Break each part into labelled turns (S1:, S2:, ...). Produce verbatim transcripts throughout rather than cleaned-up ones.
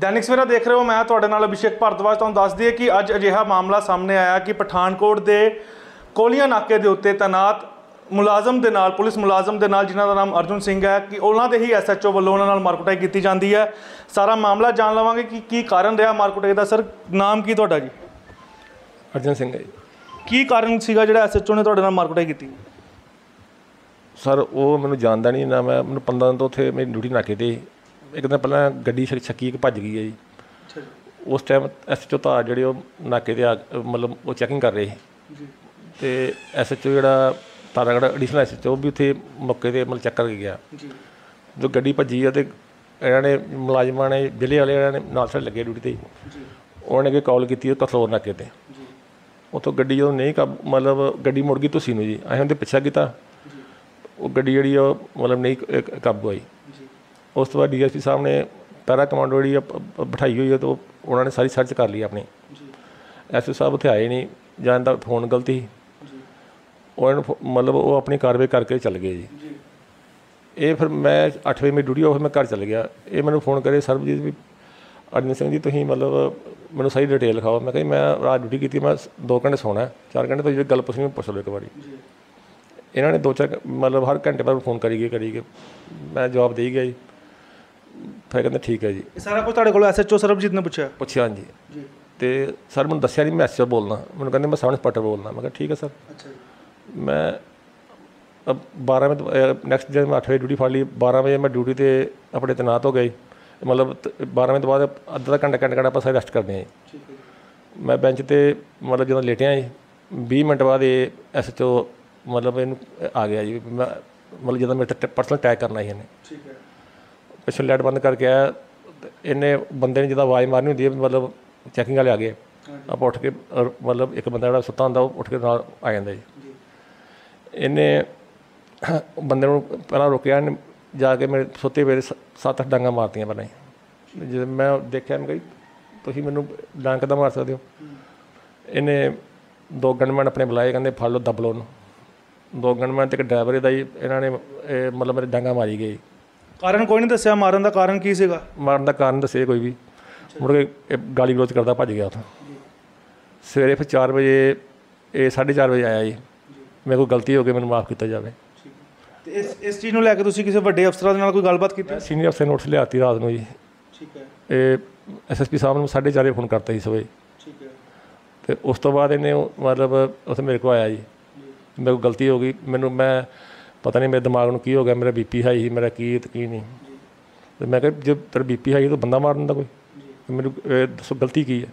S1: दैनिक सवेरा देख रहे हो, मैं तुहाडे नाल अभिषेक भारद्वाज। तुहानूं दस दईए कि अज अजिहा मामला सामने आया कि पठानकोट के कोलियां नाके के उत्ते तैनात मुलाजम के नाल पुलिस मुलाजम के नाल जिन्हां दा नाम अर्जुन सिंह है कि उन्हां दे ही एस एच ओ वल्लों उन्हां नाल मारकुटाई की जाती है। सारा मामला जान लवांगे कि की कारण रहा मारकुटाई का। सर नाम की तुहाडा जी?
S2: अर्जुन सिंह जी।
S1: की कारण सीगा जिहड़ा एस एच ओ ने तुहाडे नाल मारकुटाई की?
S2: सर वो मैनूं जानदा नहीं ना, मैं मैनूं पंद्रह दिन तो उत्थे मेरी ड्यूटी नाके ते एक दिन पहला गड्डी छक्की एक भज गई है जी। उस टाइम एस एच ओ तार जिहड़े नाके ते आ मतलब वो चैकिंग कर रहे तो एस एच ओ जिहड़ा Taragarh additional S H O भी उत्थे मौके ते मतलब चैक करके गया। जो गड्डी भजी है तो इन्हों ने मुलाजमान ने जिले वाले इन्होंने नाल साढ़े लगे ड्यूटी ते उन्होंने अगे कॉल की कसलोर नाके ते उतों गड्डी जो नहीं कब मतलब गड्डी मुड़ गई तुसी नूं जी। असीं उहदे पिछा किया वो गड्डी जिहड़ी मतलब नहीं काबू आई। उस तो बाद डी एस पी साहब ने पैरा कमांडो जी बिठाई हुई है तो उन्होंने सारी सर्च कर ली अपनी। एस पी साहब उत्थे आए नहीं, जान का फोन गलती उन्होंने मतलब वो अपनी कार्रवाई करके चल गए जी। ये फिर मैं अठ बजे मेरी ड्यूटी हो मैं घर चल गया। ये मैंने फोन करे सरबजीत भी अर्जुन सिंह जी तुसीं मतलब मैंने सही डिटेल लिखाओ। मैं कही मैं रात ड्यूटी की, मैं दो घंटे सोना है, चार घंटे तो जो गल पुछनी पुछ लो एक बार। इन्होंने दो चार मतलब हर घंटे बाद फोन करी गए करी गए मैं जवाब दे गया जी। फिर कहते ठीक है जी।
S1: सारा कुछ तुहाडे कोल एस एच ओ सरबजीत ने पूछा? पूछा
S2: हाँ जी। तो सर मैंने दसिया नहीं मैं एस एच ओ बोलना, मैंने कहते मैं सब इंस्पैक्टर बोलना। मैं कहा ठीक है सर। अच्छा जी। मैं अब बारह बजे नैक्सट दिन मैं अठ बजे ड्यूटी फड़ ली, बारह बजे मैं ड्यूटी ते अपने तैनात हो गई। मतलब बारह बजे तो बाद अद्धा घंटा घंटा घंटा आप रेस्ट करते हैं। मैं बेंच ते मतलब जो लेटिया जी, बीस मिनट बाद ये एस एच ओ मतलब इन आ गया जी। मैं मतलब जो मेरे पर्सनल अटैक करना ही इन्हें पिछले लाइट बंद करके आया। इन्हें बंदे ने जो आवाज़ मारनी होंगी मतलब चैकिंग वाले आ गए, आप उठ के मतलब एक बंदा जो सुता होंगे उठ के नाल आ जाता जी। इन्हें बंदे पहला रोकया, जाके मेरे सुते पे सत्त अठ डांगा मारतियाँ पहले। जो मैं देखा मैं कही तुम मैनू डांग किद्दां मार सकते हो। इन्हें दो गनमैन अपने बुलाए, कहते फड़ लो दब लो उन्होंने। दो गनमैन तो एक ड्राइवर का ही इन्होंने मतलब मेरे डांगा मारी गई। कारण कोई नहीं दसिया मारन का कारण की सीगा? मारन का कारण दसे कोई भी, मुड़ के गाली गलोच करता भज गया उतों। सवेरे फिर चार बजे ये साढ़े चार बजे आया जी, मेरे को गलती हो गई मैंने माफ़ किया जाए।
S1: इस इस चीज़ को लैके तुसीं किसी वड्डे अफसरां दे नाल कोई गलबात कीती?
S2: सीनियर अफसर नोटिस लियाती रात को जी। ठीक है। ये एस एस पी साहब ने साढ़े चार फोन करता जी सुबह। ठीक है। तो उस तो बाद इन्हें मतलब उत्थे मेरे को आया जी, मेरे को गलती हो गई, मैनू मैं पता नहीं मेरे दिमाग में की हो गया, मेरा बी पी हाई ही, मेरा की तो की नहीं। तो मैं कहा जब तेरा बी पी हाई तो बंदा मार दिंदा कोई, मैनू दसो गलती की है?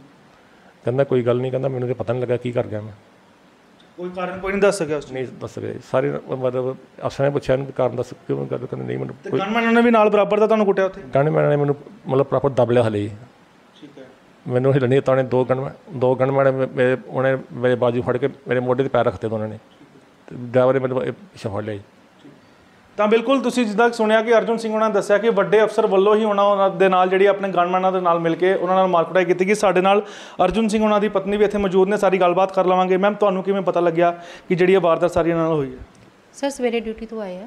S2: कहना कोई गल नहीं, कहना मैनू तो पता नहीं लगा की कर गया मैं। कोई कारण कोई नहीं दस सकिया? नहीं दस सके सारे मतलब अफसर ने पूछा कारण दस क्यों गल कहते नहीं मैनू। गनमैन ने भी नाल बराबर का तुहानूं कुटिया उत्थे? गनमैन ने मैनू मतलब प्रॉपर दब लिया हले। ठीक है। मैनू हिलन नहीं दित्ता उन्हें। दो गनमैन दो गनमैन मेरे उन्हें मेरे बाजू फड़ के मेरे मोढे ते पैर रखते उन्होंने, ड्राइवर ने मैनू पिछे फड़ लिया। ਤਾਂ ਬਿਲਕੁਲ ਤੁਸੀਂ ਜਿੱਦਾਂ ਸੁਣਿਆ ਕਿ ਅਰਜੁਨ ਸਿੰਘ ਉਹਨਾਂ ਨੇ ਦੱਸਿਆ ਕਿ ਵੱਡੇ ਅਫਸਰ ਵੱਲੋਂ ਹੀ ਉਹਨਾਂ ਦੇ ਨਾਲ ਜਿਹੜੀ ਆਪਣੇ ਗਨਮੈਨਾਂ ਦੇ ਨਾਲ ਮਿਲ ਕੇ ਉਹਨਾਂ ਨਾਲ ਮਾਰਕੁਟਾਈ ਕੀਤੀ ਗਈ। ਸਾਡੇ ਨਾਲ ਅਰਜੁਨ ਸਿੰਘ ਉਹਨਾਂ ਦੀ ਪਤਨੀ ਵੀ ਇੱਥੇ ਮੌਜੂਦ ਨੇ, ਸਾਰੀ ਗੱਲਬਾਤ ਕਰ ਲਵਾਂਗੇ। ਮੈਮ ਤੁਹਾਨੂੰ ਕਿਵੇਂ ਪਤਾ ਲੱਗਿਆ ਕਿ ਜਿਹੜੀ ਇਹ ਵਾਰਦਾਤ ਸਾਰੀ ਇਹਨਾਂ ਨਾਲ ਹੋਈ ਹੈ?
S3: ਸਰ ਸਵੇਰੇ ਡਿਊਟੀ ਤੋਂ ਆਏ ਆ,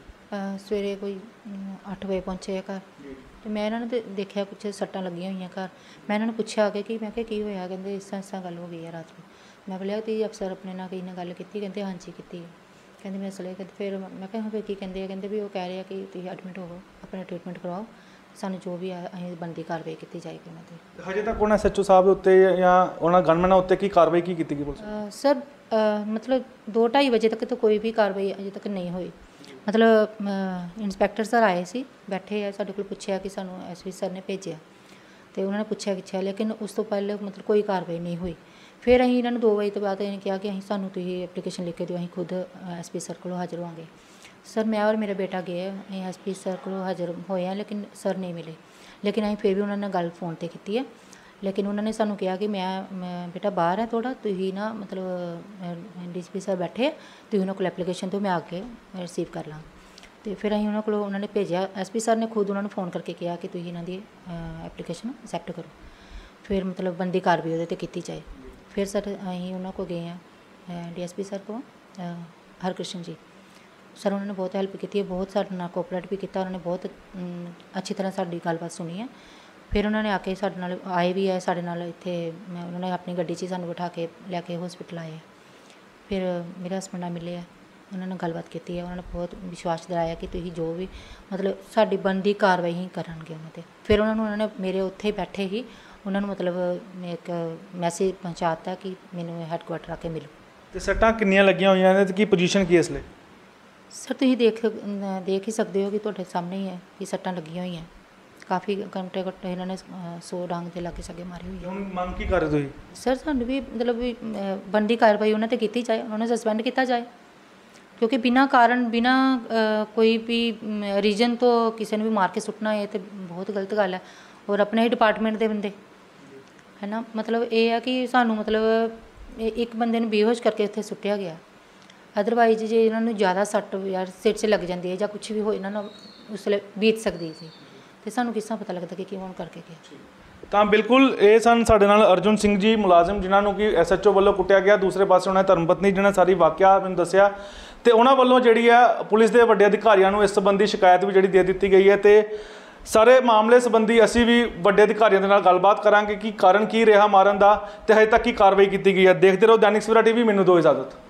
S3: ਸਵੇਰੇ ਕੋਈ ਅੱਠ ਵਜੇ ਪਹੁੰਚੇ ਆ ਘਰ ਅਤੇ ਮੈਂ ਇਹਨਾਂ ਨੂੰ ਤੇ ਦੇਖਿਆ ਕੁਛ ਸੱਟਾਂ ਲੱਗੀਆਂ ਹੋਈਆਂ ਘਰ। ਮੈਂ ਇਹਨਾਂ ਨੂੰ ਪੁੱਛਿਆ ਆ ਕੇ ਕਿ ਮੈਂ ਕਿਹਾ ਕੀ ਹੋਇਆ? ਕਹਿੰਦੇ ਇਸ ਤਰ੍ਹਾਂ ਇਸ ਤਰ੍ਹਾਂ ਗੱਲ ਹੋ ਗਈ ਹੈ ਰਾਤ ਨੂੰ। ਮੈਂ ਬੋਲਿਆ ਤੁਸੀਂ ਅਫਸਰ ਆਪਣੇ ਨਾਲ ਕਈ ਨਾਲ ਗੱਲ ਕੀਤੀ? ਕਹਿੰਦੇ ਹਾਂਜੀ ਕੀਤੀ ਹੈ। ਕਹਿੰਦੇ ਮੈਂ ਅਸਲੇ ਕਹਿੰਦੇ ਫਿਰ ਮੈਂ ਕਿਹਾ ਫਿਰ ਕੀ ਕਹਿੰਦੇ ਆ? ਕਹਿੰਦੇ ਵੀ ਉਹ ਕਹਿ ਰਹੇ ਆ ਕਿ ਤੁਸੀਂ ਐਡਮਿਟ ਹੋਵੋ, ਆਪਣਾ ਟ੍ਰੀਟਮੈਂਟ ਕਰਵਾਓ, ਸਾਨੂੰ ਜੋ ਵੀ ਆ ਅਸੀਂ ਬਣਦੀ ਕਾਰਵਾਈ ਕੀਤੀ ਜਾਏਗੀ ਉਹਨਾਂ 'ਤੇ।
S1: ਹਜੇ ਤੱਕ ਉਹਨਾਂ ਐਸ ਐਚ ਓ ਸਾਹਿਬ ਉੱਤੇ ਜਾਂ ਉਹਨਾਂ ਗਨਮੈਨਾਂ ਉੱਤੇ ਕੀ ਕਾਰਵਾਈ ਕੀ ਕੀਤੀ ਗਈ ਪੁਲਿਸ?
S3: ਸਰ ਮਤਲਬ ਦੋ ਢਾਈ ਵਜੇ ਤੱਕ ਤਾਂ ਕੋਈ ਵੀ ਕਾਰਵਾਈ ਅਜੇ ਤੱਕ ਨਹੀਂ ਹੋਈ। ਮਤਲਬ ਇੰਸਪੈਕਟਰ ਸਰ ਆਏ ਸੀ, ਬੈਠੇ ਆ, ਸਾਡੇ ਕੋਲ ਪੁੱਛਿਆ ਕਿ ਸਾਨੂੰ ਐਸ ਪੀ ਸਰ ਨੇ ਭੇਜਿਆ ਅਤੇ ਉਹਨਾਂ ਨੇ ਪੁੱਛਿਆ ਕਿੱਛਿਆ, ਲੇਕਿਨ ਉਸ ਤੋਂ ਪਹਿਲਾਂ ਮਤਲਬ ਕੋਈ ਕਾਰਵਾਈ ਨਹੀਂ ਹੋਈ। ਫਿਰ ਅਸੀਂ ਇਹਨਾਂ ਨੂੰ ਦੋ ਵਜੇ ਤੋਂ ਬਾਅਦ ਇਹਨੇ ਕਿਹਾ ਕਿ ਅਸੀਂ ਸਾਨੂੰ ਤੁਸੀਂ ਐਪਲੀਕੇਸ਼ਨ ਲਿਖ ਕੇ ਦਿਓ, ਅਸੀਂ ਖੁਦ ਐਸ ਪੀ ਸਰ ਕੋਲੋਂ ਹਾਜ਼ਰ ਹੋਵਾਂਗੇ। ਸਰ ਮੈਂ ਔਰ ਮੇਰਾ ਬੇਟਾ ਗਏ, ਅਸੀਂ ਐਸ ਪੀ ਸਰ ਕੋਲੋਂ ਹਾਜ਼ਰ ਹੋਏ ਹਾਂ, ਲੇਕਿਨ ਸਰ ਨਹੀਂ ਮਿਲੇ। ਲੇਕਿਨ ਅਸੀਂ ਫਿਰ ਵੀ ਉਹਨਾਂ ਨਾਲ ਗੱਲ ਫੋਨ 'ਤੇ ਕੀਤੀ ਹੈ, ਲੇਕਿਨ ਉਹਨਾਂ ਨੇ ਸਾਨੂੰ ਕਿਹਾ ਕਿ ਮੈਂ ਮੈਂ ਬੇਟਾ ਬਾਹਰ ਹੈ ਥੋੜ੍ਹਾ, ਤੁਸੀਂ ਨਾ ਮਤਲਬ ਡੀ ਸੀ ਪੀ ਸਰ ਬੈਠੇ, ਤੁਸੀਂ ਉਹਨਾਂ ਕੋਲ ਐਪਲੀਕੇਸ਼ਨ ਦਿਓ, ਮੈਂ ਆ ਕੇ ਰਿਸੀਵ ਕਰ ਲਾਂ। ਅਤੇ ਫਿਰ ਅਸੀਂ ਉਹਨਾਂ ਕੋਲੋਂ ਉਹਨਾਂ ਨੇ ਭੇਜਿਆ, ਐਸ ਪੀ ਸਰ ਨੇ ਖੁਦ ਉਹਨਾਂ ਨੂੰ ਫੋਨ ਕਰਕੇ ਕਿਹਾ ਕਿ ਤੁਸੀਂ ਇਹਨਾਂ ਦੀ ਐਪਲੀਕੇਸ਼ਨ ਐਕਸੈਪਟ ਕਰੋ, ਫਿਰ ਮਤਲਬ ਬਣਦੀ ਕਾਰਵਾਈ ਉਹਦੇ 'ਤੇ ਕੀਤੀ ਜਾਏ। ਫਿਰ ਸਰ ਅਸੀਂ ਉਹਨਾਂ ਕੋਲ ਗਏ ਹਾਂ ਡੀ ਐਸ ਪੀ ਸਰ ਕੋਲ ਹਰਕ੍ਰਿਸ਼ਨ ਜੀ। ਸਰ ਉਹਨਾਂ ਨੇ ਬਹੁਤ ਹੈਲਪ ਕੀਤੀ ਹੈ, ਬਹੁਤ ਸਾਡੇ ਨਾਲ ਕੋਆਪਰੇਟ ਵੀ ਕੀਤਾ, ਉਹਨਾਂ ਨੇ ਬਹੁਤ ਅੱਛੀ ਤਰ੍ਹਾਂ ਸਾਡੀ ਗੱਲਬਾਤ ਸੁਣੀ ਹੈ। ਫਿਰ ਉਹਨਾਂ ਨੇ ਆ ਕੇ ਸਾਡੇ ਨਾਲ ਆਏ ਵੀ ਹੈ, ਸਾਡੇ ਨਾਲ ਇੱਥੇ ਮੈਂ ਉਹਨਾਂ ਨੇ ਆਪਣੀ ਗੱਡੀ 'ਚ ਹੀ ਸਾਨੂੰ ਬਿਠਾ ਕੇ ਲੈ ਕੇ ਹਸਪੀਟਲ ਆਏ। ਫਿਰ ਮੇਰੇ ਹਸਬੈਂਡ ਨਾਲ ਮਿਲੇ ਆ, ਉਹਨਾਂ ਨਾਲ ਗੱਲਬਾਤ ਕੀਤੀ ਹੈ, ਉਹਨਾਂ ਨੇ ਬਹੁਤ ਵਿਸ਼ਵਾਸ ਦਿਲਾਇਆ ਕਿ ਤੁਸੀਂ ਜੋ ਵੀ ਮਤਲਬ ਸਾਡੀ ਬਣਦੀ ਕਾਰਵਾਈ ਹੀ ਕਰਨਗੇ ਉਹਨਾਂ 'ਤੇ। ਫਿਰ ਉਹਨਾਂ ਨੂੰ ਉਹਨਾਂ ਨੇ ਮੇਰੇ ਉੱਥੇ ਹੀ ਬੈਠੇ ਹੀ ਉਹਨਾਂ ਨੂੰ ਮਤਲਬ ਇੱਕ ਮੈਸੇਜ ਪਹੁੰਚਾਤਾ ਕਿ ਮੈਨੂੰ ਹੈੱਡਕੁਆਟਰ ਆ ਕੇ ਮਿਲੋ।
S1: ਤੇ ਸੱਟਾਂ ਕਿੰਨੀਆਂ ਲੱਗੀਆਂ ਹੋਈਆਂ ਨੇ ਤੇ ਕੀ ਪੋਜੀਸ਼ਨ ਕੀ ਇਸ ਲਈ?
S3: ਸਰ ਤੁਸੀਂ ਦੇਖ ਦੇਖ ਹੀ ਸਕਦੇ ਹੋ ਕਿ ਤੁਹਾਡੇ ਸਾਹਮਣੇ ਹੀ ਹੈ ਕਿ ਸੱਟਾਂ ਲੱਗੀਆਂ ਹੋਈਆਂ, ਕਾਫੀ ਘੰਟੇ ਘੰਟੇ ਇਹਨਾਂ ਨੇ ਸੌ ਡਾਂਗ ਦੇ ਲਾਗੇ ਸੱਗੇ ਮਾਰੀ ਹੋਈ ਹੈ।
S1: ਹੁਣ ਮੰਗ ਕੀ ਕਰ ਰਹੇ ਤੁਸੀਂ?
S3: ਸਰ ਸਾਨੂੰ ਵੀ ਮਤਲਬ ਵੀ ਬਣਦੀ ਕਾਰਵਾਈ ਉਹਨਾਂ 'ਤੇ ਕੀਤੀ ਜਾਏ, ਉਹਨਾਂ ਨੂੰ ਸਸਪੈਂਡ ਕੀਤਾ ਜਾਏ, ਕਿਉਂਕਿ ਬਿਨਾਂ ਕਾਰਨ ਬਿਨਾਂ ਕੋਈ ਵੀ ਰੀਜਨ ਤੋਂ ਕਿਸੇ ਨੂੰ ਵੀ ਮਾਰ ਕੇ ਸੁੱਟਣਾ ਇਹ ਤਾਂ ਬਹੁਤ ਗਲਤ ਗੱਲ ਹੈ। ਔਰ ਆਪਣੇ ਹੀ ਡਿਪਾਰਟਮੈਂਟ ਦੇ ਬੰਦੇ ਹੈ ਨਾ, ਮਤਲਬ ਇਹ ਹੈ ਕਿ ਸਾਨੂੰ ਮਤਲਬ ਇੱਕ ਬੰਦੇ ਨੂੰ ਬੇਹੋਸ਼ ਕਰਕੇ ਉੱਥੇ ਸੁੱਟਿਆ ਗਿਆ। ਅਦਰਵਾਈਜ਼ ਜੇ ਇਹਨਾਂ ਨੂੰ ਜ਼ਿਆਦਾ ਸੱਟ ਯਾਰ ਸਿਰ 'ਚ ਲੱਗ ਜਾਂਦੀ ਹੈ ਜਾਂ ਕੁਛ ਵੀ ਹੋ ਇਹਨਾਂ ਨਾਲ ਉਸ ਵੇਲੇ ਬੀਤ ਸਕਦੀ ਸੀ, ਤੇ ਸਾਨੂੰ ਕਿਸ ਤਰ੍ਹਾਂ ਪਤਾ ਲੱਗਦਾ ਕਿ ਕਿਉਂ ਕਰਕੇ ਗਿਆ।
S1: ਤਾਂ ਬਿਲਕੁਲ ਇਹ ਸਨ ਸਾਡੇ ਨਾਲ ਅਰਜੁਨ ਸਿੰਘ ਜੀ ਮੁਲਾਜ਼ਮ, ਜਿਨ੍ਹਾਂ ਨੂੰ ਕਿ ਐਸ ਐਚ ਓ ਵੱਲੋਂ ਕੁੱਟਿਆ ਗਿਆ। ਦੂਸਰੇ ਪਾਸੇ ਉਹਨਾਂ ਦੀ ਧਰਮਪਤਨੀ ਜਿਹਨਾਂ ਸਾਰੀ ਵਾਕਿਆ ਮੈਨੂੰ ਦੱਸਿਆ, ਤੇ ਉਹਨਾਂ ਵੱਲੋਂ ਜਿਹੜੀ ਆ ਪੁਲਿਸ ਦੇ ਵੱਡੇ ਅਧਿਕਾਰੀਆਂ ਨੂੰ ਇਸ ਸੰਬੰਧੀ ਸ਼ਿਕਾਇਤ ਵੀ ਜਿਹੜੀ ਦੇ ਦਿੱਤੀ ਗਈ ਹੈ। ਤੇ ਸਾਰੇ ਮਾਮਲੇ ਸੰਬੰਧੀ ਅਸੀਂ ਵੀ ਵੱਡੇ ਅਧਿਕਾਰੀਆਂ ਦੇ ਨਾਲ ਗੱਲਬਾਤ ਕਰਾਂਗੇ ਕਿ ਕਾਰਨ ਕੀ ਰਿਹਾ ਮਾਰਨ ਦਾ, ਤੇ ਹਜੇ ਤੱਕ ਕੀ ਕਾਰਵਾਈ ਕੀਤੀ ਗਈ ਹੈ। ਦੇਖਦੇ ਰਹੋ ਦੈਨਿਕ ਸਵੇਰਾ ਟੀਵੀ, ਮੈਨੂੰ ਦਿਓ ਇਜਾਜ਼ਤ।